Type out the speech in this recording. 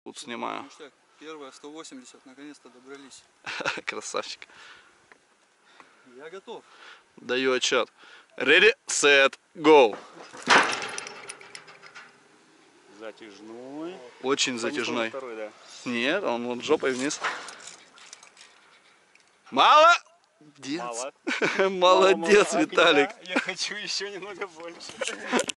Тут снимаю. Ништяк. Первая 180, наконец-то добрались. Красавчик. Я готов. Даю отчет. Ready, set, go. Затяжной. Очень затяжной. Второй, да. Нет, он вот жопой вниз. Молодец! Мало. Молодец, Мало, Виталик. Я хочу еще немного больше.